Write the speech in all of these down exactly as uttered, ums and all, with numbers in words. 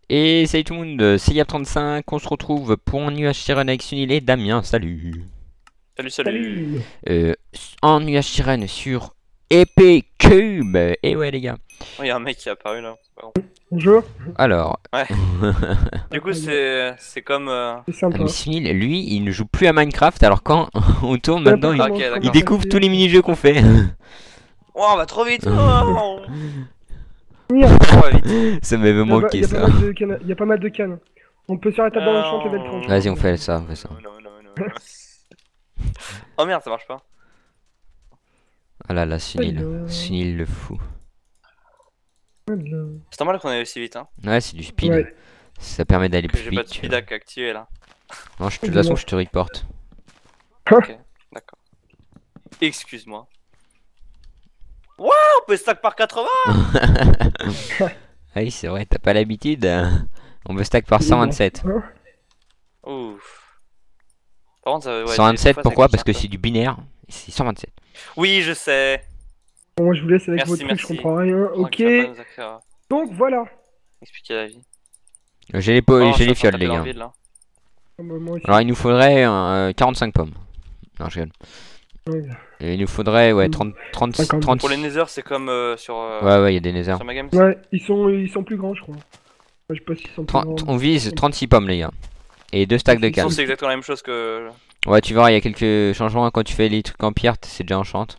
Et salut tout le monde, c'est Yap trente-cinq, on se retrouve pour un nuage Sirène avec Sunil et Damien, salut. Salut, salut. Euh, en nuage Sirène sur Épée Cube. Et ouais les gars. Oh, y a un mec qui est apparu là. Bon. Bonjour. Alors. Ouais. Du coup c'est c'est comme... Euh... C'est sympa. Ah, mais Sunil, lui, il ne joue plus à Minecraft, alors quand on tourne Ouais, maintenant, il, Ok, d'accord. il découvre tous les mini-jeux qu'on fait. Oh, on va trop vite. Oh, Oui, on va vite. Ça m'avait il y a pas- manqué il y a pas ça. mal de cannes- il y a pas mal de cannes. On peut se faire la table dans le champ level trente. Vas-y, on fait ça, on fait ça. Non, non, non, non, non. Oh merde, ça marche pas. Ah là là, Sunil. Alors. Sunil le fou. C'est normal qu'on aille aussi vite, hein. Ouais, c'est du speed. Ouais. Ça permet d'aller Que plus j'ai pas vite. de tu speed vois. hack activé là. Non, je- de toute façon, je te reporte. Ok, d'accord. Excuse-moi. Waouh, on peut stack par quatre-vingts. Ah oui, c'est vrai, t'as pas l'habitude. hein. On veut stack par cent vingt-sept. Hein. Ouf. Par contre, ça, ouais, cent vingt-sept, des fois, ça pourquoi? glitch Parce un que peu. c'est du binaire. C'est cent vingt-sept. Oui, je sais. Bon, moi je vous laisse avec Merci, votre truc, je merci. comprends rien. Pendant Ok. que tu vas pas nous écrire, euh, Donc voilà. expliquer la vie. J'ai les, po- Oh, j'ai je les suis en train fioles, de les taper dans gars. le vide, là. Ah, bah, moi aussi. Alors, il nous faudrait euh, quarante-cinq pommes. Non, je rigole. Ouais. Et il nous faudrait, ouais, trente, trente, cinquante. trente. Pour les Nether, c'est comme euh, sur, euh, Ouais, ouais, il y a des Nether. sur ma game. Ouais, ils sont, ils sont plus grands, je crois. Moi, je sais pas s'ils sont plus trente grands. On vise trente-six pommes, les gars. Et deux stacks de Ils sont- cannes. C'est exactement la même chose que. Ouais, tu verras, il y a quelques changements quand tu fais les trucs en pierre, c'est déjà enchante.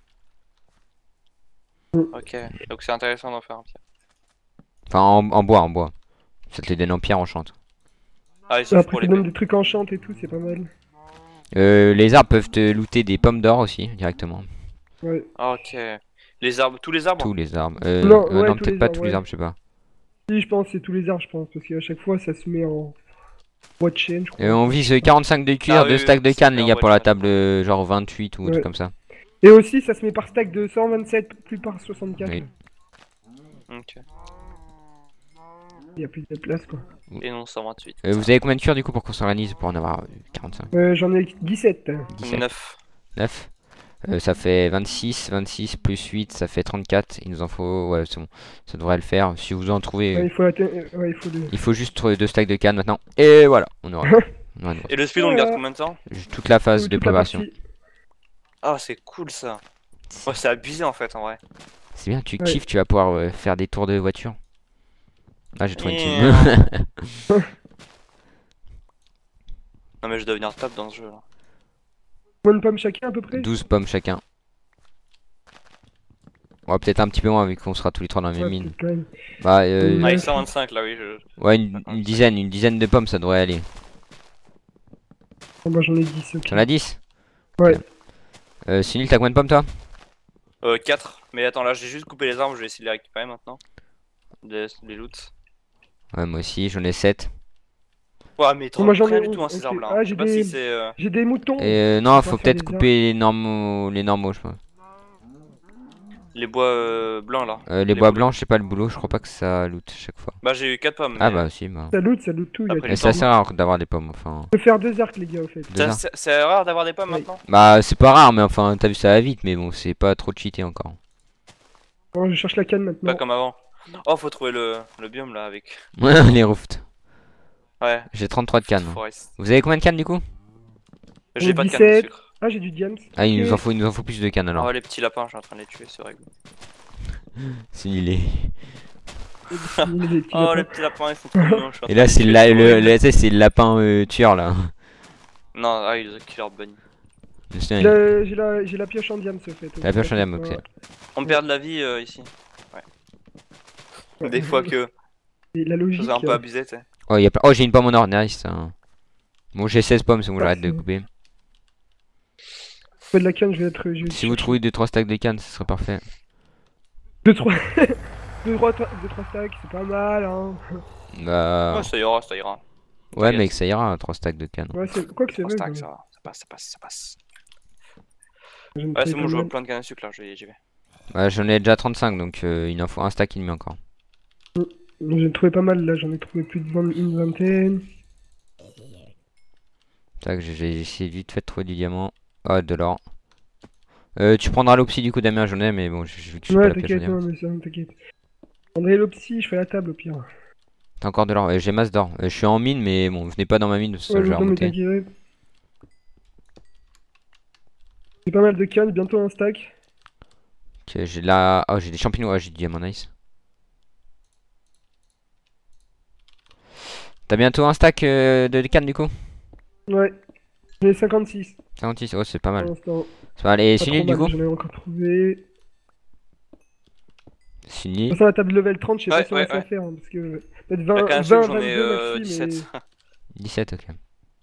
Ok, donc c'est intéressant d'en faire un petit. Enfin, en, en bois, en bois. Ça te les donne en pierre enchante. Ah, il suffit Après, pour ça les donne des trucs enchants et tout, c'est pas mal. Euh, les arbres peuvent te looter des pommes d'or aussi, directement. Ouais. Ok. Les arbres, tous les arbres. Tous les arbres. Euh, Non, euh, ouais, non tous peut-être les pas arbres, tous les ouais. arbres, je sais pas. Si, je pense, c'est tous les arbres, je pense. Parce qu'à chaque fois, ça se met en boîte chaîne, je crois. Euh, on vise quarante-cinq de cuir, Ah deux oui, stacks oui, de c'est cannes, bien les gars, en pour la boîte table euh, genre vingt-huit ou un Ouais. truc comme ça. Et aussi, ça se met par stack de cent vingt-sept, plus par soixante-quatre. Oui. Ok. Il y a plus de place, quoi. Et non, cent vingt-huit. Euh, vous avez combien de cuir du coup pour qu'on s'organise pour en avoir euh, quarante-cinq? Euh, J'en ai dix-sept. dix-sept. neuf. neuf. Euh, ça fait vingt-six, vingt-six plus huit, ça fait trente-quatre. Il nous en faut, ouais, c'est bon, ça devrait le faire. Si vous en trouvez, Ouais, euh, il faut, atte- euh, ouais, il faut le... il faut juste trouver deux stacks de cannes maintenant. Et voilà, on aura. on aura Et le speed, on le garde combien de temps? toute la phase de toute la préparation. partie. Ah, c'est cool ça. Ouais, c'est abusé en fait en vrai. C'est bien, tu Ouais. kiffes, tu vas pouvoir euh, faire des tours de voiture. Ah, j'ai trouvé une Yeah. team. Non, mais je dois devenir top dans ce jeu là. Combien de pommes chacun, à peu près? douze pommes chacun. On va peut-être un petit peu moins vu qu'on sera tous les trois dans la même Ouais, mine. peut-être quand même. Bah, euh, Ah, Ouais. il est cent vingt-cinq là, oui. Je... ouais, une, une dizaine, une dizaine de pommes, ça devrait aller. Bon, bah, j'en ai dix, ok. T'en as dix? Ouais. Ok. Euh, Sunil, t'as combien de pommes toi? Euh, quatre. Mais attends, là j'ai juste coupé les arbres, je vais essayer de les récupérer maintenant. Les, les loots. Ouais, moi aussi, j'en ai sept. Ouais, mais trop moi, j'en ai rien du onze, tout hein, ces ok. arbres là. Ah, je sais j'ai pas des- si c'est. Euh... J'ai des moutons. Et euh, non, On va faut faire peut-être des couper les normaux, les normaux, je pense. Les bois euh, blancs là. Euh, les Les bois boulets. blancs, je sais pas le boulot, je crois pas que ça loot chaque fois. Bah, j'ai eu quatre pommes. Ah mais- bah si, bah. Ça loot, ça loot tout. il y a Après, tout. Mais les c'est assez rare d'avoir des pommes, enfin. On peut faire deux arcs, les gars, au fait. Deux Ça, arcs. C'est c'est rare d'avoir des pommes Oui. maintenant. Bah c'est pas rare, mais enfin t'as vu ça va vite, mais bon c'est pas trop cheaté encore. Bon, je cherche la canne maintenant. Pas comme avant. Oh, faut trouver le, le biome là avec. Les roofs. Ouais. J'ai trente-trois de cannes. Forest. Vous avez combien de cannes du coup? J'ai pas de canne de dix-sept. sucre. Ah, j'ai du diams. Ah il Ok. nous en faut, il nous en faut plus de cannes alors. Oh, les petits lapins, je suis en train de les tuer, c'est rigolo. C'est il est. Les petits Oh, lapins. les petits lapins, ils sont trop mignons. je suis en Et train là de c'est les la- tuer, le, c'est le, tu sais, c'est le lapin euh, tueur là. Non, ah, il a killer bunny. Je sais, J'ai la- J'ai la, j'ai la pioche en diams, au fait. La pioche en diams, ok. Ouais. On perd de la vie euh, ici. Ouais. Des fois que Et la je logique. faisais un peu euh, abusé, tu sais. Oh, y a plein- oh j'ai une pomme en or, nice. hein. Bon j'ai seize pommes, c'est bon j'arrête de Merci. couper. Faut de la canne, je vais être. je vais Si vous chercher. trouvez deux trois stacks de cannes, ce serait parfait. Deux, trois. deux, trois, deux, trois stacks, c'est pas mal, hein. Bah Ouais, ça ira, ça ira. ouais t'inquiète. mec ça ira, trois stacks de cannes. Ouais, c'est. Quoi que c'est Trois vrai. stacks, mais ça va. Ça passe, ça passe, ça passe. je me Ouais, c'est trouvais bon, je pas vois mal. plein de cannes à sucre là, j'y j'y vais. Ouais j'en ai déjà trente-cinq donc euh, il en faut un stack et demi encore. J'ai trouvé pas mal là, j'en ai trouvé plus de vingt, une vingtaine. Tac, j'ai j'ai essayé vite fait de trouver du diamant. Ah, de l'or. Euh, tu prendras l'opsie du coup, Damien, j'en ai, mais bon, j'ai vu que je suis pas Ouais, la pioche au t'inquiète, diamant. non, mais ça, t'inquiète. André l'opsie, je fais la table au pire. T'as encore de l'or? Ouais, j'ai masse d'or. Euh, je suis en mine, mais bon, venez pas dans ma mine, ça Ouais, je vais non, mais remonter. t'inquiète. J'ai pas mal de cannes, bientôt un stack. Ok, j'ai de la. Oh, j'ai des champignons, ouais, j'ai du diamant nice. T'as bientôt un stack euh, de cannes du coup? Ouais. J'en ai cinquante-six cinquante-six, oh, c'est pas pour mal. l'instant. C'est pas mal. Et Pas Sunil trop du mal, coup? j'en ai encore trouvé. De Sunil. toute façon, la table level trente, je sais Ouais, pas si on va ouais, se la ouais. faire. Hein, parce que peut-être Bah, vingt, quand même, vingt, j'en ai vingt-deux euh, maxi, dix-sept. mais. dix-sept, ok.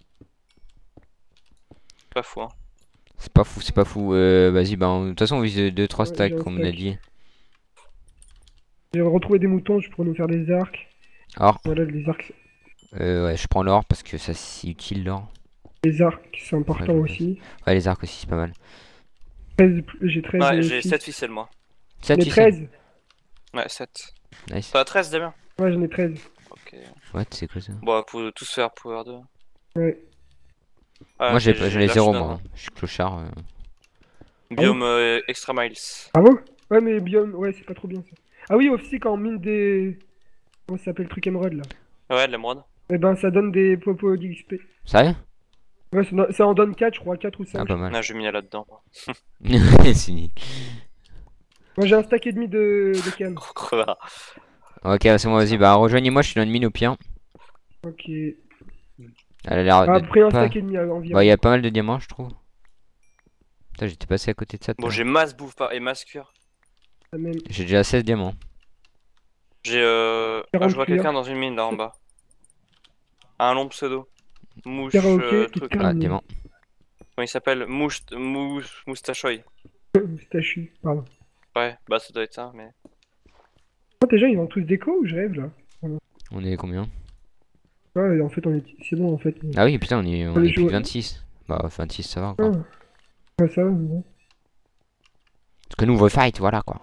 Pas fou, hein. C'est pas fou, c'est pas fou. Euh, vas-y, bah, on- de toute façon, on vise deux trois Ouais, stacks j'ai un comme on a stack. dit. J'ai retrouvé des moutons, je pourrais nous faire des arcs. Or, Voilà, les arcs, euh, ouais, je prends l'or parce que ça c'est utile l'or. les arcs, c'est Après, important je vais aussi. Ouais, les arcs aussi, c'est pas mal. treize, j'ai treize Ouais, euh, j'ai fils. sept ficelles, moi. sept J'en ai ficelles. treize. Ouais, sept. Nice. T'as treize, Damien? Ouais, j'en ai treize. Ok. Ouais, c'est quoi ça? Bon, pour tous faire Power deux. Ouais. Ah, Moi, j'ai j'ai j'en ai là, zéro, je donne, moi. hein. Je suis clochard. euh. Biome euh, Extra Miles. Bravo. Ouais, mais biome, ouais, c'est pas trop bien ça. Ah oui, aussi quand on mine des. Comment ça s'appelle le truc émeraude là? Ouais, de l'émeraude. Eh ben, ça donne des popos d'X P. Sérieux? Ouais, ça, ça en donne quatre, je crois, quatre ou Ah, cinq. pas mal. Là, je vais miner là-dedans. C'est nul. Moi, j'ai un stack et demi de, de cannes. Gros crevard. Ok, c'est bon, vas-y, bah rejoignez-moi, je suis dans une mine au pire. Ok. Elle a l'air Ah, de après un pas- stack et demi euh, environ. Bah, il y a pas mal de diamants, je trouve. Putain, j'étais passé à côté de ça. tout Bon, à j'ai l'heure. masse bouffe pas et masse cuir. La même. J'ai déjà seize diamants. J'ai euh. Ah, quarante je vois cuir. quelqu'un dans une mine là en bas. Un long pseudo. Mouche. Karaoké, euh, tout truc. calme. Ah, diamant. Comment il s'appelle? Mouche. Mouche. Moustachoy. Moustachu, pardon. Ouais, bah ça doit être ça, mais. Oh, déjà, ils ont tous déco ou je rêve là? On est combien? Ouais, en fait, on est. C'est bon en fait. Ah oui, putain, on est, on On est est plus joué- que vingt-six. Bah, vingt-six, ça va Ah. encore. Ouais, ça va, mais bon. Parce que nous, on veut fight, voilà quoi.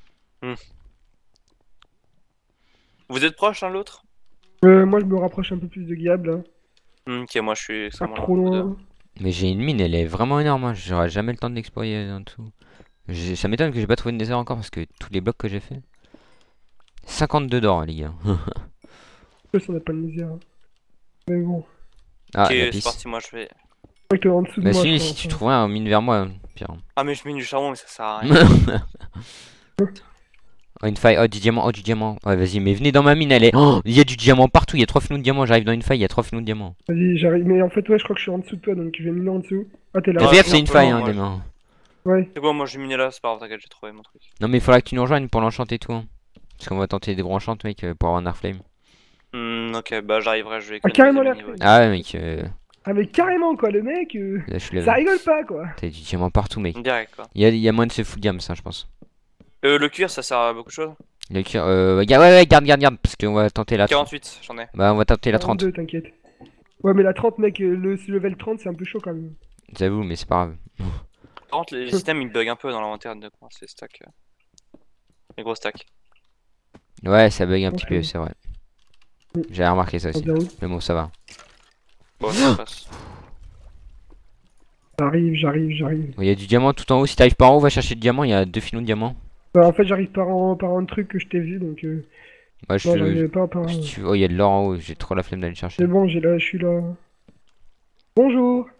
Vous êtes proches l'un de l'autre? Euh, moi, je me rapproche un peu plus de Gab là. Hmm, ok, moi je suis Pas extrêmement trop loin. loin. Mais j'ai une mine, elle est vraiment énorme. Hein. J'aurai jamais le temps de l'explorer en dessous. J'ai- Ça m'étonne que j'ai pas trouvé de nether encore parce que tous les blocs que j'ai fait. cinquante-deux d'or, les gars. Je sais, on a pas de misère. hein. Mais bon. Ah, Ok, la c'est piste. parti, moi je vais. Je crois que t'es en dessous de Bah, moi. si, je si crois, tu enfin. trouves un mine vers moi, pire. Ah, mais je mine du charbon, mais ça sert à rien. Oh, une faille, oh du diamant, oh du diamant. Ouais, vas-y, mais venez dans ma mine, elle est. Oh, il y a du diamant partout, il y a trois filons de diamant. J'arrive dans une faille, il y a trois filons de diamant. Vas-y, j'arrive. Mais en fait, ouais, je crois que je suis en dessous de toi, donc je vais miner en dessous. Ah, t'es là. Ouais, F F, c'est c'est un une peu faille, loin, hein, moi, des mains. Ouais. C'est bon, moi je vais miner là, c'est pas grave, t'inquiète, j'ai trouvé mon truc. Non, mais il faudra que tu nous rejoignes pour l'enchanter tout. Hein. Parce qu'on va tenter des branchantes, mec, euh, pour avoir un Airflame. Hmm, ok, bah j'arriverai, je vais Ah, économiser carrément mon l'air niveau. frais. Ah ouais, mec, euh, Ah, mais carrément quoi, le mec. euh, là je suis là. Ça rigole pas quoi. T'as du diamant partout, mec. Direct quoi. Il y a, il y a moins de ce full diam, ça, je pense. Euh, le cuir, ça sert à beaucoup de choses. Le cuir, euh, ga- ouais, ouais, garde, garde, garde, parce qu'on va tenter la trente. quarante-huit, j'en ai. Bah, on va tenter la trente. quarante-deux, t'inquiète. Ouais, mais la trente, mec, euh, le ce level trente, c'est un peu chaud quand même. J'avoue, mais c'est pas grave. Par contre, les systèmes ils bug un peu dans l'inventaire de quoi, c'est stack. euh, Les gros stacks. Ouais, ça bug un petit Ok. peu, c'est vrai. Mm. J'ai remarqué ça En aussi. déroute. Mais bon, ça va. Bon, ça passe. J'arrive, j'arrive, j'arrive. Il y a du diamant tout en haut. Si t'arrives par en haut, va chercher du diamant. Il y a deux filons de diamant. Bah, en fait, j'arrive par un, par un truc que je t'ai vu, donc. Euh... Ouais, je Non, te- j'arrivais pas par. si tu- Oh, il y a de l'or en haut. J'ai trop la flemme d'aller le chercher. C'est bon, j'ai là, je suis là. Bonjour.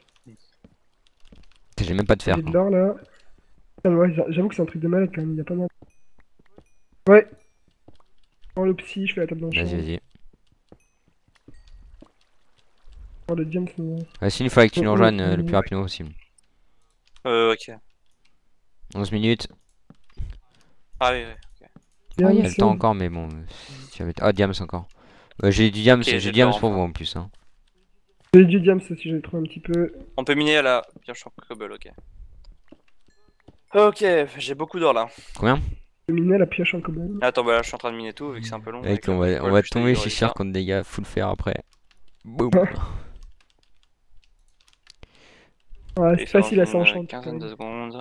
J'ai même pas de fer. J'ai de l'or là. Ah, ouais, j'a- j'avoue que c'est un truc de malade quand même, il y a pas mal. Ouais. Prends le psy, je fais la table d'enchant. Vas-y, vas-y. Prends le diamant, non. Ouais, sinon, il faudrait que tu nous Oh, rejoignes oh, euh, le oh. plus rapidement possible. Euh, ok. onze minutes. Ah oui, oui. Bien, Ouais, il y a le c'est temps bon. encore, mais bon. euh, si j'avais- Ah, diams encore. Ouais, j'ai du diams, Ok, j'ai j'ai du diams de l'or pour encore. vous en plus. Hein. J'ai du diamant aussi, j'ai trouvé un petit peu. On peut miner à la pioche en cobble, ok. Ok, j'ai beaucoup d'or là. Combien? Je minais la pioche en cobble. Attends, bah là je suis en train de miner tout vu que c'est un peu long. Mec, avec on le va, on poil va que je t'ai tomber, dit je suis du sûr, résultat. contre des gars full fer après. Boum. Ouais, Et c'est ça facile à dans une s'enchanter. quand quinzaine de même. secondes.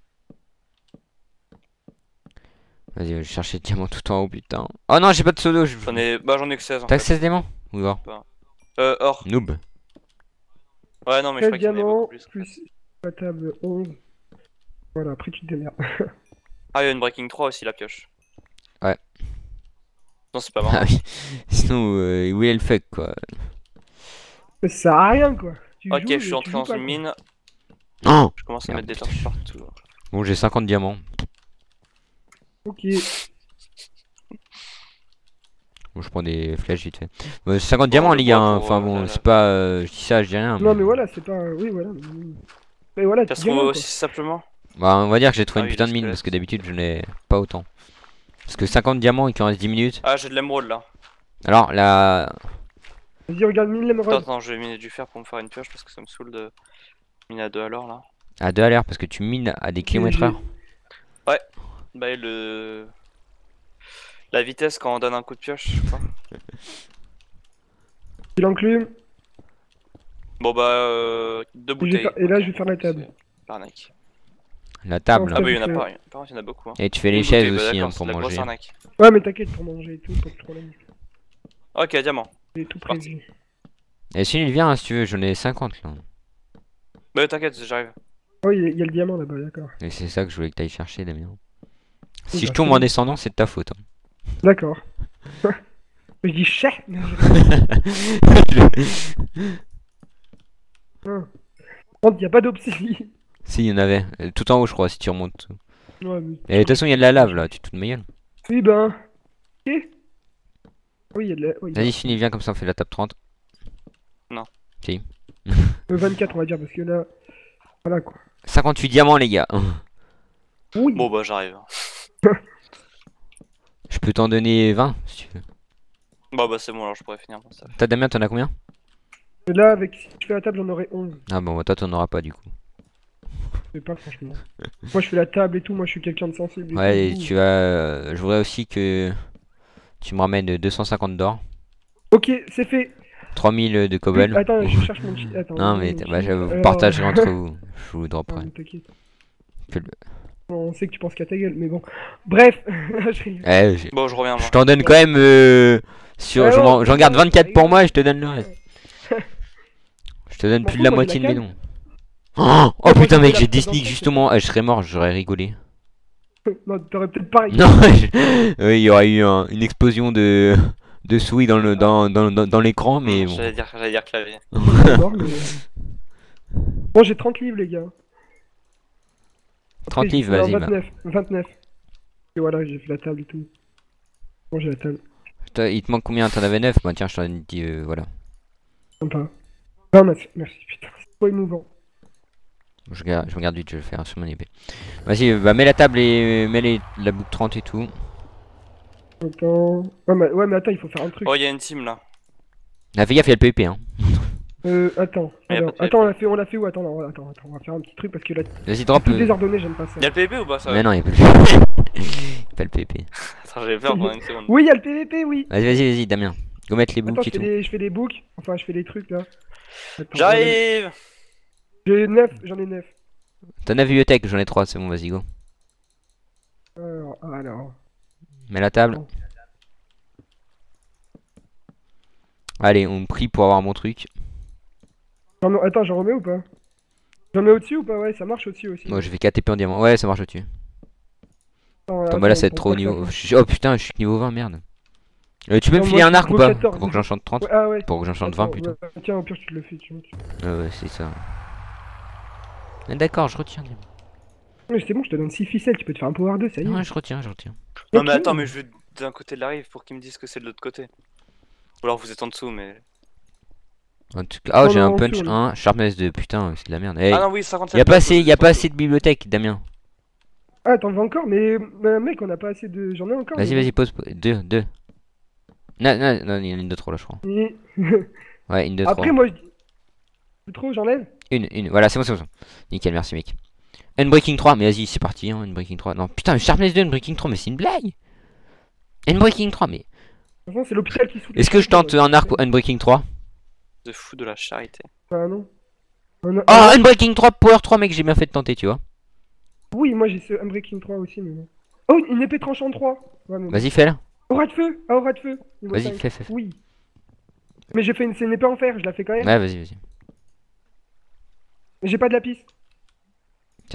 Vas-y, je vais chercher le diamant tout en haut, putain. Oh non, j'ai pas de pseudo. je- J'en ai. Bah j'en ai que seize en T'as fait. que seize diamants? Ou or? Euh, or. Noob. Ouais, non, mais je treize crois qu'il y en avait diamants, beaucoup plus. en fait. plus la table onze. Voilà, après tu te démerdes. Ah, il y a une breaking trois aussi, la pioche. Non, c'est pas Ah marrant. oui. Sinon, euh, où est le fuck quoi. Mais ça sert à rien quoi. Tu Ok, joues, je mais suis tu entré joues dans pas, une quoi. mine. Oh Je commence à Merde, mettre des putain. torches partout. Bon, j'ai cinquante diamants. Ok. Bon, je prends des flèches vite fait. Bon, cinquante Bon, diamants le les gars, bois hein. pour, Enfin euh, bon, la c'est lave. pas... euh, je dis ça, je dis rien. Non mais voilà, c'est pas... Oui voilà. Mais, mais voilà, Ça tu se dis trouve rien aussi quoi. simplement. Bah, on va dire que j'ai trouvé Ah une oui, putain les de mine, parce squelettes. que d'habitude je n'ai pas autant. Parce que cinquante diamants et qu'il en reste dix minutes. Ah, j'ai de l'émeraude là. Alors, la... Vas-y, regarde mine Attends, l'émeraude. attends, je vais miner du fer pour me faire une pioche parce que ça me saoule de miner à deux à l'heure là. à deux à l'air, parce que tu mines à des Ok, kilomètres j'ai- heure. Bah, et le. La vitesse quand on donne un coup de pioche, je crois. j'ai l'enclume. Bon, bah, euh, deux Et, je vais bouteilles. faire- et là ok. je vais faire la table. C'est l'arnaque. La table. Non, Ah, bah, il y en a fait- pas. Par contre, il y en a beaucoup. Hein. Et tu fais les Une chaises bouteille, bah, aussi hein, d'accord, pour c'est de la grosse manger. arnaque. Ouais mais t'inquiète pour manger et tout, pas de problème. Ok, diamant. J'ai tout Parti. prévu. Et si il vient, hein, si tu veux, j'en ai cinquante là. Bah, t'inquiète, j'arrive. Oh il y, a- il y a le diamant là-bas, d'accord. Et c'est ça que je voulais que t'ailles chercher, Damien. Si Oui, je bah, tombe c'est en bon. descendant, c'est de ta faute. hein. D'accord. Je dis chais. Par contre, il y a pas d'opsie. Si, il y en avait. Euh, Tout en haut, je crois, si tu remontes. Ouais, mais... Et de toute façon, il y a de la lave là, tu te fous de ma gueule. Oui ben... Ok. Oui, il y a de la... oui, Vas-y, finis, viens comme ça, on fait la table trente. Non. Si. euh, vingt-quatre on va dire parce que là... Voilà quoi. cinquante-huit diamants, les gars. Oui. Bon, bah, j'arrive. Je peux t'en donner vingt si tu veux. Bah, bah, c'est bon, alors je pourrais finir mon stuff. T'as Damien, t'en as combien? Et là, avec... si je fais la table, j'en aurai onze. Ah bon, bah, toi, t'en auras pas du coup. Je sais pas franchement. Moi je fais la table et tout, moi je suis quelqu'un de sensible. et Ouais, et tout. tu vas. euh, Je voudrais aussi que tu me ramènes deux cent cinquante d'or, Ok, c'est fait. trois mille de Oui, cobble. attends, je cherche mon chi... Attends. Non, mon mais chi- t- bah, je vous alors- partagerai entre vous. Je vous Non, dropperai. mais t'inquiète. Que le- Bon, on sait que tu penses qu'à ta gueule, mais bon. Bref. Je rigole. Eh, j'ai- Bon, je reviens, moi. je t'en donne quand même. euh, sur... Ouais, je non, m'en- J'en garde non, vingt-quatre pour rigole. moi et je te donne le reste. Je te donne M'en plus de fous, la moi, j'ai moitié de la mes canne. dons. Oh, oh Ouais, moi, putain, j'ai mec, la j'ai des présence, sneaks c'est justement. Eh, je serais mort, j'aurais rigolé. Non, t'aurais peut-être pas Non, je- oui, il y aurait eu un- une explosion de, de souris dans le dans, dans, dans, dans l'écran, mais bon. J'allais dire, j'allais dire clavier. mort, mais... Bon, j'ai trente livres, les gars. Après, trente j'ai- livres, non, vas-y. bah. vingt-neuf. vingt-neuf. Et voilà, j'ai fait la table et tout. Bon, j'ai la table. Toi, il te manque combien? T'en avais neuf? Bah tiens, je t'en ai dit, euh, voilà. Sympa. vingt-neuf, merci, putain. C'est pas émouvant. Je regarde, je regarde vite, je vais le faire sur mon épée. Vas-y, bah mets la table et mets les, la boucle trente et tout. Attends. Ouais, mais, ouais, mais attends, il faut faire un truc. Oh, il y a une team là. Ah, fais gaffe, il y a le P V P, hein. Euh, attends. Mais y a Alors, pas de attends, on l'a fait, on l'a fait où? Attends, non, attends, attends, on va faire un petit truc parce que là, Vas-y, drop. tout euh, désordonné, j'aime pas ça. Y'a le P V P ou pas ça? Mais non, il y a pas le P V P. Pas le P V P. Attends, j'avais peur pendant une seconde. Oui, il y a le P V P, oui. Vas-y, vas-y, vas-y, Damien. Go mettre les Attends, boucles je et fais, tout. des, je fais des books. Enfin, je fais des trucs là. Attends, J'arrive! J'ai neuf, j'en ai neuf. T'en as bibliothèque, j'en ai trois, c'est bon, vas-y, go. Alors, alors. Mets la table. Bon. Allez, on prie pour avoir mon truc. J'en mets- Attends, j'en remets ou pas? J'en mets au-dessus ou pas? Ouais, ça marche au-dessus aussi. Moi, je fais quatre épées en diamant. Ouais, ça marche au-dessus. Attends, Attends, bah là, attends, ça va être pour trop pas au que niveau. ça- je suis- Oh putain, je suis niveau vingt, merde. Euh, tu peux me Non, filer moi, un je arc suis ou pas? quatorze. Pour que j'enchante trente? Ouais, ah ouais. Pour que j'enchante vingt Attends, plutôt. ouais, tiens, au pire, tu te le fais. Tu... Ah ouais, c'est ça. Ah, d'accord, je retiens. diamant. Mais c'est bon, je te donne six ficelles, tu peux te faire un power deux, ça y est. Ouais, je retiens, je retiens. Non, mais Ok. attends, mais je veux d'un côté de la rive pour qu'ils me disent que c'est de l'autre côté. Ou alors vous êtes en dessous, mais. En tout cas, oh, Non, j'ai non, un en punch dessous, on un, sharpness deux, putain, c'est de la merde. Eh, Ah non, oui, cinquante-sept. y a pas assez, y a pas assez de bibliothèque, Damien. Ah, t'en veux encore? Mais, mais mec, on a pas assez de. J'en ai encore. Vas-y, mais vas-y, pose. pose. Deux, deux. Non, non, non, il y en a une de trop là, je crois. bon. Et- Ouais, une de trop. Après, moi, je dis. C'est trop, j'enlève? Une, une, voilà, c'est bon, c'est bon. c'est bon. Nickel, merci, mec. Unbreaking trois, mais vas-y, c'est parti, hein, Unbreaking trois. Non, putain, Sharpness deux, Unbreaking trois, mais c'est une blague. Unbreaking trois, mais. De toute façon, c'est l'hôpital qui souffle. Est-ce que je tente un arc pour Unbreaking trois? De fou de la charité. Ah non. Un- un- Oh, Unbreaking trois, Power trois, mec, j'ai bien fait de tenter, tu vois. Oui, moi j'ai ce Unbreaking trois aussi, mais bon. Oh, une épée tranchante trois. Ouais, mais bon. Vas-y, fais-le. Aura de feu! Ah, aura de feu! Niveau Vas-y, cinq. fais, fais. fais. Oui. Mais j'ai fait une, c'est une épée en fer, je la fais quand même. Ouais, vas-y, vas-y. Mais j'ai pas de lapis.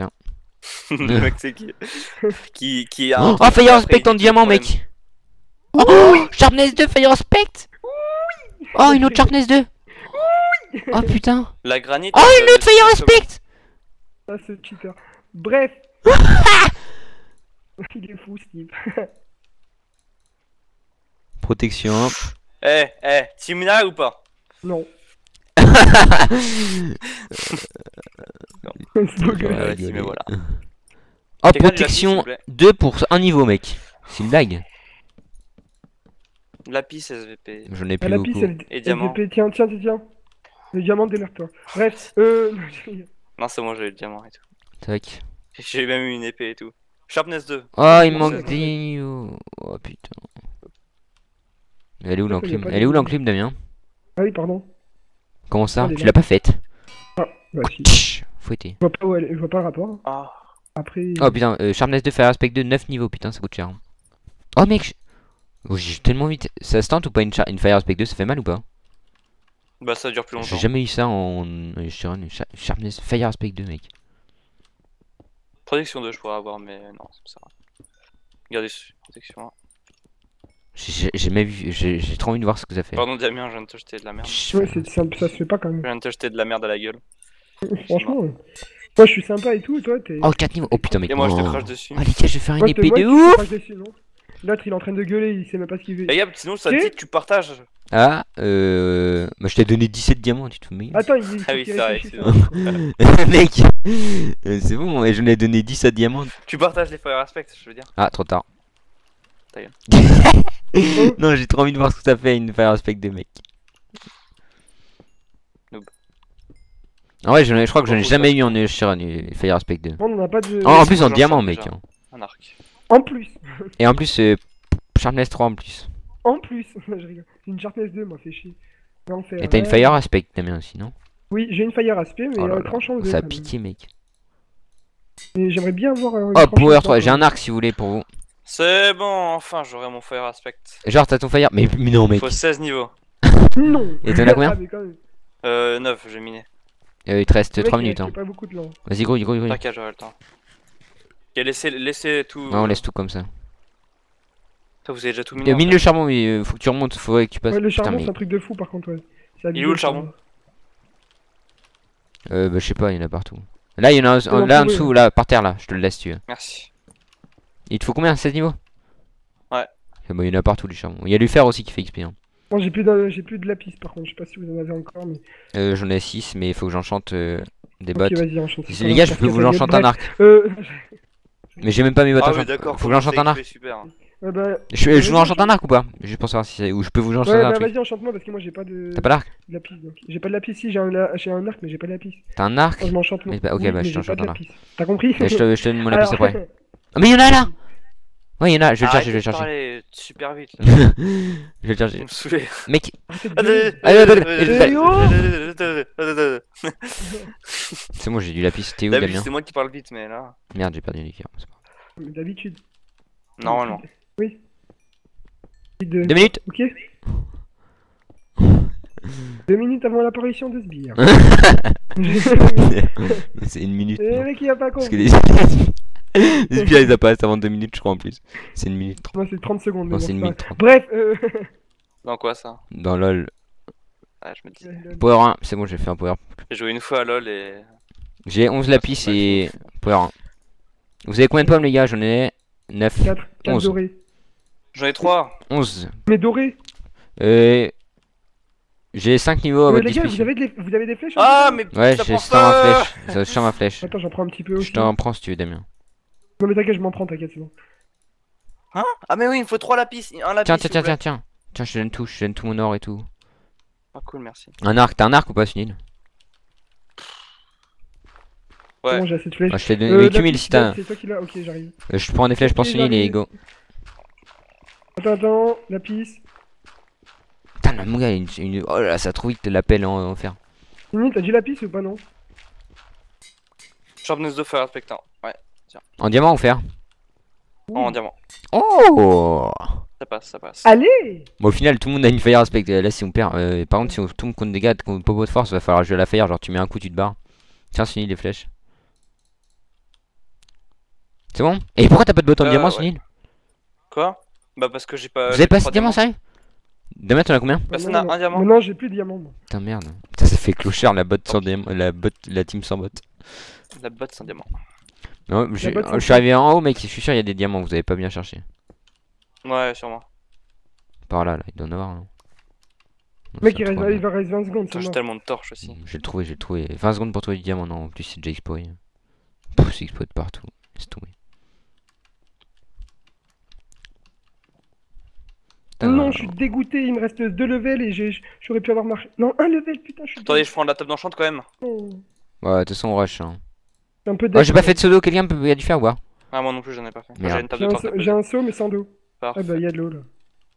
Le mec, c'est qui? qui, qui a. Oh, un oh truc Fire après, Aspect il en dit diamant, problème. mec. Oh, Sharpness deux, Fire Aspect. Oh, une autre Sharpness deux. Oh putain. La granite. Oh, elle une donne autre Fire six secondes. Aspect. Ah, ce cheater. Bref. Il est fou, Steve. Protection. Eh, eh, Timina ou pas? Non. Ce beau Ouais, gars. ouais, mais voilà. Oh, Quelqu'un de la fille, s'il protection vous plaît. deux pour un niveau, mec. C'est une blague. Lapis S V P. J'en ai Ah, plus la beaucoup. piste, elle... Et diamant. S V P, tiens, tiens, tiens, tiens. Le diamant démarre-toi. Bref, euh... non, j'ai- Non, c'est bon, j'ai eu le diamant et tout. Tac. J'ai même eu une épée et tout. Sharpness deux. Oh, il me Comment manque ça, des niveaux. Oh putain. Elle est où Pourquoi il y a l'enclume pas Elle est où de- l'enclume, Damien? Ah oui, pardon. Comment ça? Elle est Tu là. l'as pas faite? Ah, bah si. Tch, fouetté. Je vois pas où elle est, je vois pas le rapport. Ah. Après... Oh putain, euh, Sharpness deux, Fire Aspect deux, neuf niveaux, putain, ça coûte cher. hein. Oh mec, je- oh, j'ai tellement vite. Ça se tente ou pas une, char- une Fire Aspect deux? Ça fait mal ou pas? Bah, ça dure plus J'ai longtemps. jamais eu ça en. euh, sur une Sha- Sharpness Fire Aspect deux, mec. Protection deux, je pourrais avoir, mais non, c'est ça. Regardez, protection un. J'ai j'ai jamais vu. J'ai j'ai trop envie de voir ce que ça fait. Pardon, Damien, je viens de te jeter de la merde. Chut, Ouais, c'est- ça, ça se fait pas quand Je même. viens de te jeter de la merde à la gueule. Franchement. euh, Moi, je suis sympa et tout, toi, t'es... Oh, quatre niveaux. Oh putain, mec. Et moi, je te non. crache dessus. Oh les gars, je vais faire une Ouais, t'es- épée ouais, de tu te ouf. craches dessus, non. L'autre, il est en train de gueuler, il sait même pas ce qu'il veut. Les gars, sinon, ça te Ok. dit que tu partages. Ah, euh. Bah, je t'ai donné dix-sept diamants, tu te fous de ma gueule. Attends, il il faut Ah oui, qu'il c'est vrai, réfléchisse, c'est hein. Mec, euh, c'est bon, et j'en ai donné dix à diamants. Tu partages les Fire Aspect, je veux dire. Ah, trop tard. Ta gueule. Non, j'ai trop envie de voir ce que ça fait une Fire Aspect de mec. Noob. Ah ouais, j'en ai- je crois que j'en ai Beaucoup, jamais ça. eu en euh, sur une Fire Aspect deux. On n'a pas de... Oh, en c'est plus bon, en j'en diamant, sors mec. déjà. hein. Un arc. En plus. Et en plus, euh, Sharpness trois en plus. En plus. Je rigole. J'ai une Sharpness deux, moi, fait chier. L'enfer. Et t'as une Ouais. Fire Aspect, Damien aussi, non? Oui, j'ai une Fire Aspect, mais Oh là euh, là, tranchant deux. ça a quand même. piqué, mec. Mais j'aimerais bien avoir... euh, une Oh, tranchant Power trois, trois, j'ai quand un arc si vous voulez pour vous. C'est bon, enfin, j'aurai mon Fire Aspect. Genre, t'as ton Fire. Mais, mais non, mec. Faut seize niveaux. même. Non. Et t'en as combien? Ah, mais quand même. Euh, neuf, j'ai miné. Euh, il te reste Le mec, trois il minutes. a- Hein. il a pas beaucoup de temps. Vas-y, gros, gros, gros. T'inquiète, j'aurai le temps. Ok, laissez, laissez tout. Ouais, on laisse tout comme ça. Toi, vous avez déjà tout miné. Euh, en mine fait. le charbon, oui, euh, faut que tu remontes, faudrait que tu passes. Ouais, le Putain, charbon, mais- c'est un truc de fou, par contre, ouais. C'est Il est où, abusé, le charbon? Euh, bah, je sais pas, il y en a partout. Là, il y en a un, en là en trouver, dessous, là, par terre, là, je te le laisse, tu veux. Merci. Il te faut combien? seize niveaux? Ouais. Eh bah, il y en a partout, les charbons. Il y a le fer aussi qui fait X P. Hein. Bon, j'ai plus, de... j'ai plus de lapis, par contre. Je sais pas si vous en avez encore, mais... Euh, J'en ai six, mais il faut que j'enchante euh, des Ok, bottes. vas-y, enchante. Les gars, je peux vous enchanter un arc. Euh... Mais j'ai même pas mes bottes Ah, enchantes. oui, d'accord. Faut que j'enchante un arc. Super. Ouais, bah... Je, je vous enchante un arc ou pas? Juste pour savoir si c'est. Ou je peux vous enchanter Ouais, un bah truc. vas-y, enchante-moi, parce que moi, j'ai pas de... T'as pas d'arc? de lapis, donc... J'ai pas de lapis, si, j'ai un, la- j'ai un arc, mais j'ai pas de lapis. T'as un arc? Quand je m'enchante, moi. Mais bah, ok, Oui, bah, mais je j'ai pas t'enchante de un arc. lapis. T'as compris? Et je te, je te donne mon lapis Alors, après. Ah, mais il y en a là! Ouais, il y en a, je vais le chercher, je vais le chercher. Parler super vite. Là. Je vais le chercher. Vous me saoulez. Mec, arrêtez de gueuler. Allez, allez, allez, David, c'est bon, j'ai du lapis. T'es où, Damien? c'est moi qui parle vite, mais là. Merde, j'ai perdu l'équerre. c'est pas grave. D'habitude. Normalement. Oui. De... Deux minutes? Ok. Deux minutes avant l'apparition de sbire. C'est une minute. Et le non. mec, il a pas Parce que compris. les. Les sbires ils apparaissent avant deux minutes, je crois en plus. C'est une minute trente. Moi, c'est trente secondes. Non, mais c'est bon, une c'est minute pas trente. grave. Bref, euh... Dans quoi ça? Dans LoL. Ah, je me dis. Power un, c'est bon, j'ai fait un power. J'ai joué une fois à LoL et. J'ai onze lapis et. Power un. Vous avez combien de pommes, les gars? J'en ai neuf. quatre, quatre onze. dorés. J'en ai trois. onze. Mais dorés. Euh. J'ai cinq niveaux à Euh, votre les gars, vous disposition. avez, des... vous avez des flèches? Ah, en fait mais. Ouais, ça j'ai prend cent ma feu. flèche. Ça charme ma flèche. Attends, j'en prends un petit peu Je aussi. t'en prends si tu veux, Damien. Non, mais t'inquiète, je m'en prends, t'inquiète, c'est bon. Hein? Ah, mais oui, il me faut trois lapis. Un lapis. Tiens, tiens, s'il tiens, vous plaît. tiens, tiens. Tiens, je te donne tout, je te donne tout mon or et tout. Ah, cool, merci. Un arc, t'as un arc ou pas, Sunil? C'est Ouais. bon, j'ai assez de flèches. Ah, je t'ai donné. Euh, Mais lapis, cumule si t'as. C'est toi qui l'as. Ok, j'arrive. Euh, Je prends des flèches pour Ok, Sunil et j'arrive. go. Attends, attends, lapis. Putain, là, mon gars, il y a une, une- oh là là, ça a trop vite l'appel en enfer. Nini, t'as du lapis ou pas, non? Sharpness deux Fire Aspect un. Ouais. En diamant ou fer? En diamant. Oh! Ça passe, ça passe. Allez! Bon, au final, tout le monde a une fire aspect. Là, si on perd. euh, par contre, si on tombe contre des gars contre Popo de force, va falloir jouer à la fire. Genre, tu mets un coup, tu te barres. Tiens, Sunil, les flèches. C'est bon? Et pourquoi t'as pas de bot en Euh, diamant, ouais. Sunil? Quoi? Bah parce que j'ai pas. Vous j'ai avez pas trois ce diamant, sérieux? Damien, t'en as combien? Personne Non, n'a non, un diamant. Maintenant, j'ai plus de diamants. moi. Putain, merde. Putain, ça fait clochard la bot sans diamant. La, bot, la team sans bot. La botte sans diamant. Non, je, bot sans je suis arrivé en haut, mec. Je suis sûr, il y a des diamants. Vous avez pas bien cherché. Ouais, sûrement. Par là, là. Il doit en avoir, non? Non, Mec, ça il, reste, trouve, il va rester vingt secondes. Putain, c'est j'ai mort. tellement de torches aussi. Je vais le trouver, je vais le trouver. vingt secondes pour trouver du diamant, non, en plus c'est déjà exploré. Pouf, c'est exploré de partout. Laisse tomber. Putain, Non, je suis dégoûté. Il me reste deux levels et j'ai- j'aurais pu avoir marché. Non, un level, putain, je suis. Attendez, je prends la table d'enchant quand même. Oh, Ouais, de toute façon, on rush. Hein. c'est un peu Ouais, j'ai deck, pas fait de pseudo, quelqu'un peut... a dû faire ou pas? Ah, moi non plus, j'en ai pas fait. Moi, Merde. j'ai une table J'ai de un, torches. saut- à j'ai poser. un saut, mais sans dos. Ah Parfait. bah, il y a de l'eau là.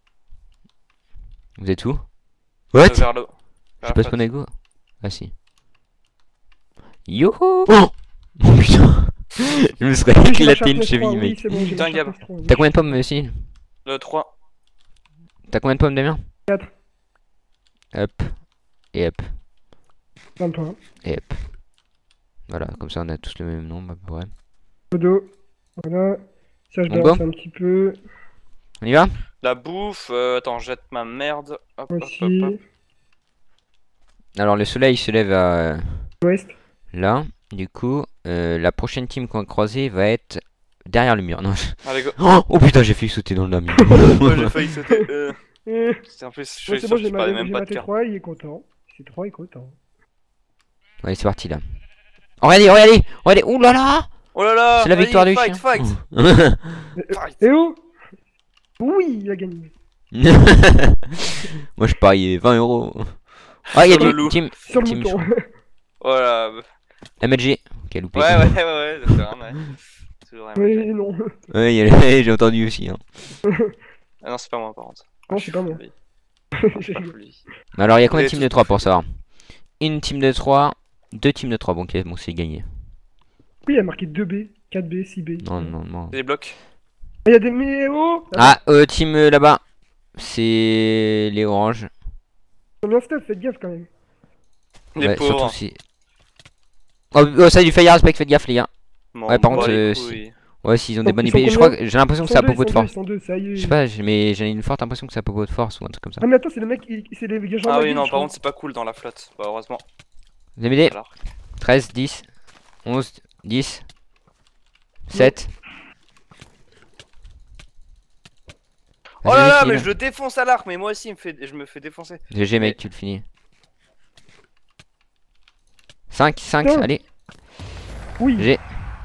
Vous êtes où? Euh, What? Vers l'eau. Je sais pas ce qu'on est go. Ah si. Youhou! Oh, oh putain! Je me serais Oui, j'ai la éclaté une sharpness trois, cheville, oui, mec. c'est bon, j'ai la Putain, Gab. sharpness trois, oui. T'as combien de pommes, Céline? Le trois. T'as combien de pommes, Damien? Quatre. Hop. Et hop. vingt-trois. Et hop. Voilà, comme ça on a tous le même nombre à peu près. Dodo. Voilà. Ça, je On balance go un petit peu. On y va? La bouffe. Euh, attends, jette ma merde. Hop, hop, Aussi. hop, hop. Alors le soleil se lève à euh, Ouest. là. Du coup, euh, la prochaine team qu'on va croiser va être derrière le mur. Non. Allez, go. Oh, oh putain, j'ai failli sauter dans le lame. Ouais, j'ai failli sauter. Euh... Euh, C'est en plus, je suis ouais, c'est sûr bon, j'ai qu'il parlait ma, même j'ai pas ma de T cœur. trois, il est content. C'est trois, il est content. Allez, c'est parti là. Oh, regardez, regardez, regardez. Ouh là là! Oh là là! C'est la vas-y, victoire du fight, chien. fight, Euh, euh, fight. Eh oh! Oui, il a gagné. Moi je pariais vingt euros. Ah, il y a Sur le du loup. team, Sur le team mouton. Voilà. M L G. Quel loupé. Ouais, ouais, ouais, ouais, c'est vrai, ouais. Toujours la même Oui, chose. non. Ouais, il y a- j'ai entendu aussi. Hein. Ah non, c'est pas moi par contre. Non, Je c'est suis pas moi. folie. Je J'ai suis rigolé. folie. Alors, il y a combien de Vous teams avez de tous trois pour savoir? Une team de trois, deux teams de trois. Bon, ok, bon, c'est gagné. Oui, il a marqué deux B, quatre B, six B. Non, non, non. Des blocs. Il y a des mais oh! Ah, euh, team euh, là-bas, c'est les oranges. Ils sont bien stuff, faites gaffe quand même. Les Ouais, pauvres. surtout si. Oh, oh, ça a du fire respect, faites gaffe, les gars. M'en Ouais, par bats contre, les euh, couilles. Ouais, s'ils ont Ils des sont- bonnes ils sont épées. Je crois combien que j'ai l'impression que Ils ça a sont deux, popo de ils sont deux, force. ils sont deux, ça y est. Je sais pas, j'ai- mais j'ai une forte impression que ça a popo de force ou un truc comme ça. Ah mais attends, c'est le mec, il- c'est les gens Ah de la oui, guilde, non, je par crois. contre, c'est pas cool dans la flotte. Bah, heureusement. Vous avez des Alors. treize, dix, onze, dix, sept. Oh là là, mais je le défonce à l'arc, mais moi aussi, il me fait... je me fais défoncer. G G, mec, tu le finis. cinq, cinq, Putain. allez. Oui. J'ai.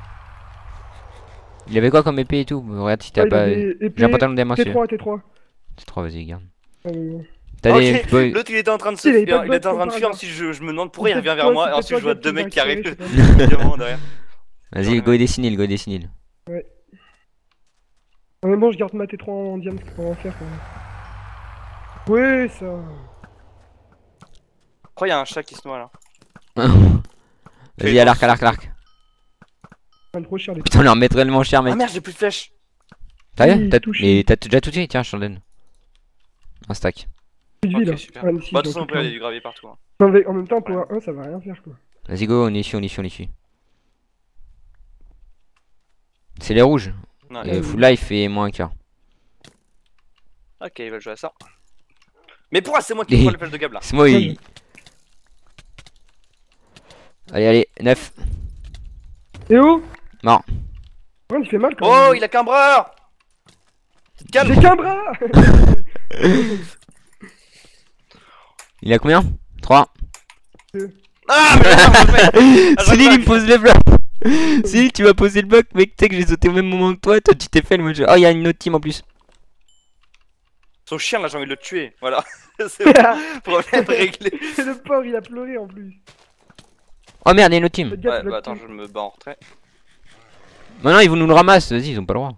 Il avait quoi comme épée et tout? Regarde si Ah, t'as il pas. avait épée, J'ai un pantalon des mains T celui-là. trois, T trois. C'est trois, vas-y, garde. Ah, mais bon. T'as Ok, des. tu peux- l'autre il était en train de se Il avait fuir, pas de il était en botte, train de comme fuir, par si je, je me demande pourquoi il Peut-être revient vers toi, moi, c'est et peut-être ensuite je toi vois qui deux as mecs qui tiré, arrivent, je sais pas. diamant derrière. Vas-y, go et décine, go et décine. En même temps, je garde ma T trois en diamant, c'est pas en faire quand même. Ouais, ça. Je crois qu'il y a un chat qui se noie là. Vas-y, à l'arc, à l'arc, à l'arc. C'est trop cher les Putain, on leur met tellement cher, Ah mec. merde, j'ai plus de flèches. T'as Oui, vu? T'as touché. mais t'as déjà tout tué? Tiens, je t'en donne. Un stack. de vie là. Ok, super. Ah, Bah, mais si, de toute j'en façon, peux on peut aller plus. du gravier partout. hein. En même- En même temps, pour un un, ça va rien faire quoi. Vas-y, go, on est ici, on est ici, on est ici. C'est les rouges. Non, Et oui. full life et moins un quart. Ok, il va jouer à ça. Mais pourquoi c'est moi qui prends les flèches de Gab là? C'est moi, il. Allez, allez, neuf. Et oh! Mort. Par contre, il fait mal quand Oh, même. il a qu'un bras! Tu te calmes! J'ai qu'un bras! Il a combien? trois. Ah, mais non, je fais- à chaque Céline, fois il me pose le bloc. Céline, tu m'as posé le bloc, mec. Tu sais que j'ai sauté au même moment que toi. Toi, tu t'es fait le. Moi, je- Oh, il y a une autre team en plus. Son chien là, j'ai envie de le tuer. Voilà. C'est bon. Problème réglé. C'est le pauvre, il a pleuré en plus. Oh merde, il y a une autre team. Faites gaffe, Ouais, le bah attends, petit. je me bats en retrait. Maintenant, ils vont nous le ramasser. Vas-y, ils ont pas le droit.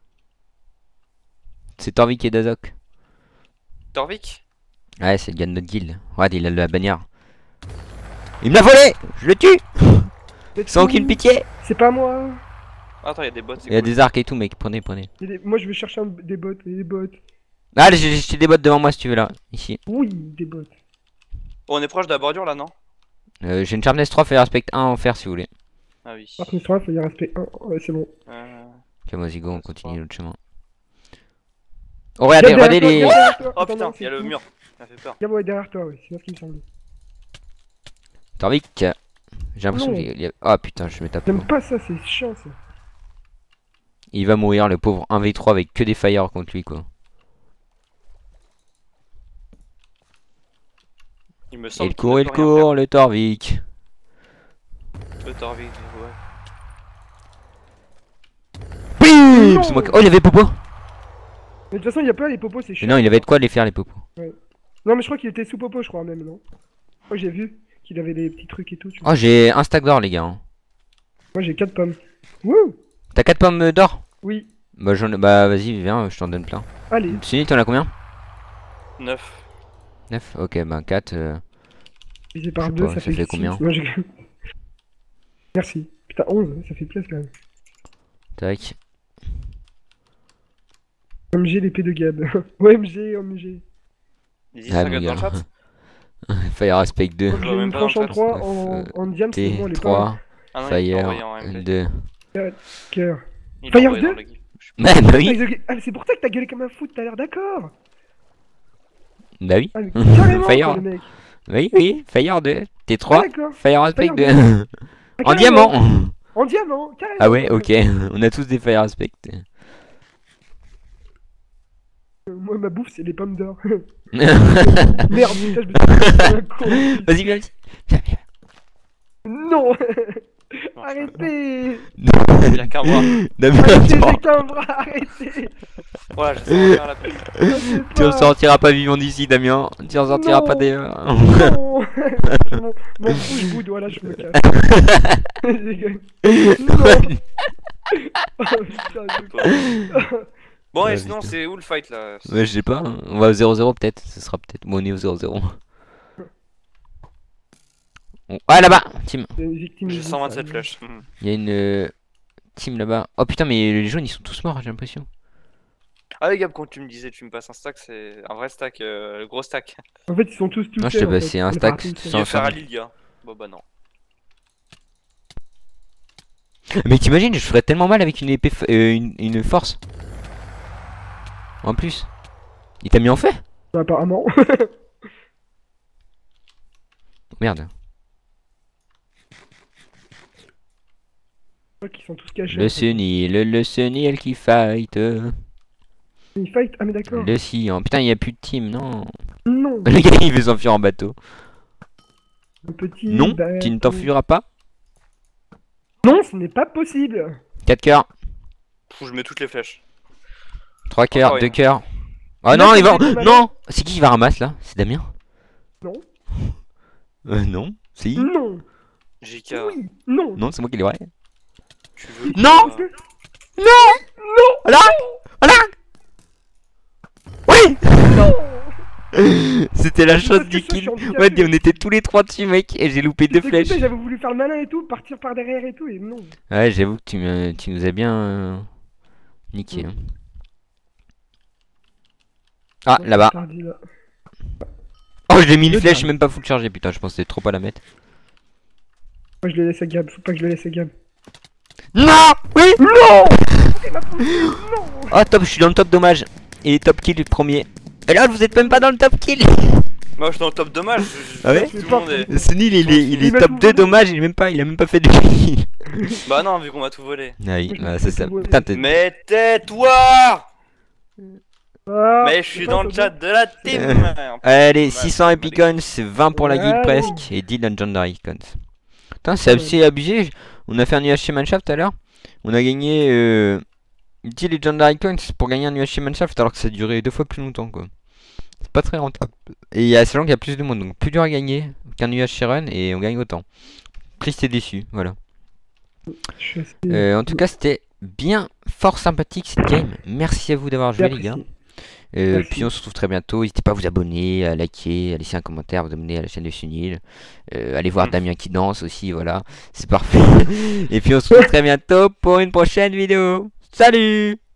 C'est Torvik et Dazok. Torvik? Ouais, c'est le gars de notre guild. Regarde, il a la bannière. Il me l'a volé! Je le tue! Faites Sans tout. aucune pitié! C'est pas moi. Attends, il y a des bots, c'est Il y a cool. des arcs et tout, mec. Prenez, prenez. Il y a des- Moi, je vais chercher un- des bottes, des bottes. Ah, allez, j'ai j'ai des bottes devant moi si tu veux là. Ici. Oui, des bottes. Oh, on est proche de la bordure là, non? Euh, j'ai une sharpness trois, fait respect un en fer si vous voulez. Ah oui. Par contre, il faut y respect un. Ouais, c'est bon. Euh... Ok, vas-y, go, on Ouais, c'est continue pas- notre chemin. Oh, regardez, Gab, regardez derrière les. toi, derrière toi. Oh Attends, putain, non, il y a c'est le fou. mur. Ça fait peur. Gab, ouais, derrière toi, ouais, c'est bien ce qui me semble. Torvik. J'ai l'impression Non. qu'il y a. Ah putain, je me tape. J'aime pas ça, c'est chiant ça. Il va mourir, le pauvre un v trois avec que des fire contre lui, quoi. Il me Et semble il qu'il court, ne il peut rien court, le Torvik. faire. Le Torvik, ouais. Bim Non. C'est moi qui- Oh, il avait popo. Mais de toute façon, il y a pas les popos, c'est Mais chiant. non, il avait de quoi les faire, les popos. Non, mais je crois qu'il était sous popo, je crois même, non? Moi j'ai vu qu'il avait des petits trucs et tout. Tu vois. Oh, j'ai un stack d'or, les gars. hein. Moi j'ai quatre pommes. Wouh! T'as quatre pommes d'or? Oui. Bah, j'en ai- bah vas-y, viens, je t'en donne plein. Allez. Sunny, t'en as combien? neuf. neuf. Ok, bah quatre. euh, Divisé par Je sais deux, pas, ça, ça fait, fait six. combien? Non, j'ai- Merci. Putain, onze, ça fait plaisir quand même. Tac. O M G l'épée de Gab. O M G, O M G. Easy, Ah, ça mon regarde dans le gars. chat. Fire Aspect deux. Donc Je j'ai vois même une pas dans le tranche en chat. trois Euh, en, en diam, c'est T bon, elle est pas trois. Ah non, il l'a envoyé Fire en M P. deux. cœur. Il l'a Fire envoyé dans deux le GIF. Bah, bah oui. Ah, mais c'est pour ça que t'as gueulé comme un fou tout à l'heure, d'accord. Bah oui. Ah, mais carrément, Fire. quoi, le mec. Oui, oui. Fire deux. T Ah, trois. d'accord. Fire Aspect Fire deux. Ah, En carrément. diamant. En diamant, carrément. Ah ouais, ok. On a tous des Fire Aspect. Euh, Moi, ma bouffe, c'est les pommes d'or. Vas-y, Merde, putain, je me suis fait un con. viens, viens. Viens, viens. Non. Non, Arrêtez. Il y a qu'un bras. Non, mais Arrêtez, attends. j'ai qu'un bras, arrêtez. Voilà, je sens bien la peine. Ah, c'est Tu en pas- sortiras pas vivant d'ici, Damien. Tu en sortiras Non. pas d'ailleurs. Non. Je m'en m'en fous, je boude, voilà, je me casse. Je rigole. Non. Oh, putain, je- Bon, Ouais, et sinon, putain. c'est où le fight là? Ouais, je sais pas. hein. On va au zéro zéro peut-être. Ce sera peut-être. Bon, on est au zéro zéro. On- Ah, là-bas, team. C'est une victime J'ai de cent vingt-sept ça. flèches. Mhm. Il y a une euh, team là-bas. Oh putain, mais les jaunes ils sont tous morts, j'ai l'impression. Ah, les gars, quand tu me disais tu me passes un stack, c'est un vrai stack, euh, le gros stack. En fait, ils sont tous tous Non, je te seuls, en passe, fait. c'est un On est stack partis tous sans- Je vais seuls. faire à ensemble. Lille, gars. Bon, bah non. Mais t'imagines, je ferais tellement mal avec une épée, f- euh, une, une force. En plus. Il t'a mis en fait? Bah, apparemment. Merde. Je crois qu'ils sont tous cachés. Le en fait. Sunny, le, le Sunny, elle qui fight. Ils fight. Ah, mais d'accord. Le Sillon. Putain, il y a plus de team, non. Non. Le gars il veut s'enfuir en bateau. Un petit. Non, bateau. tu ne t'enfuiras pas. Non, ce n'est pas possible. quatre cœurs, Pff, je mets toutes les flèches. trois cœurs, Encore deux une. cœurs. Oh Mais non, non, il va. c'est pas mal. Non! C'est qui qui va ramasser là? C'est Damien? Non. Euh, non. Si? Non. J K, Oui. Non. Non, c'est moi qui l'ai. Ouais. tu veux. Non. euh, Voilà! Voilà! Oui! Non. C'était la Parce chose que du ça, je suis kill. handicapé. Ouais, on était tous les trois dessus, mec, et j'ai loupé deux Écoutez, flèches. j'avais voulu faire le malin et tout, partir par derrière et tout, et non. Ouais, j'avoue que tu, me- tu nous as bien euh, niqué. Mm. hein. Ah, Ouais, là-bas. tardi, là. Oh, je l'ai mis une Le flèche, dernier. même pas full chargé, putain, je pensais trop pas la mettre. Moi, je le laisse à Gab. Faut pas que je le laisse à Gab. Non! Oui! Non. Il m'a poussé. Non. Oh, top, je suis dans le top dommage. Et top kill, le premier. Et là, vous êtes même pas dans le top kill! Moi, je suis dans le top dommage. je- je- Ah ouais Tout le monde est. Sunil, il est, il Il est m'a top tout deux volé. dommage, il est même pas, il a même pas fait de kill. Bah non, vu qu'on m'a tout volé. Ah oui, Moi, je bah, l'ai c'est fait ça. tout voler. Putain, t'es. Mais tais-toi! Ah, Mais je suis putain, dans ça le va. chat de la team! Euh, En plus, Allez, dommage, six cents on m'a Epic dit- Coins, c'est vingt pour la guilde Ouais, presque, et dix Legendary Coins. Putain, c'est Ouais. assez abusé. On a fait un U H C Manshaft tout à l'heure. On a gagné euh, dix Legendary Coins pour gagner un U H C Manshaft alors que ça a duré deux fois plus longtemps, quoi. C'est pas très rentable. Et il y a sachant qu'il y a plus de monde, donc plus dur à gagner qu'un U H C Run et on gagne autant. Triste et déçu, voilà. Je suis assez- Euh, en tout cas, c'était bien fort sympathique cette game. Merci à vous d'avoir joué, les gars. Apprécié. Euh, Merci. puis on se retrouve très bientôt. N'hésitez pas à vous abonner, à liker, à laisser un commentaire, à vous abonner à la chaîne de Sunil. Euh, allez voir Mm. Damien qui danse aussi, voilà. C'est parfait. Et puis on se retrouve très bientôt pour une prochaine vidéo. Salut!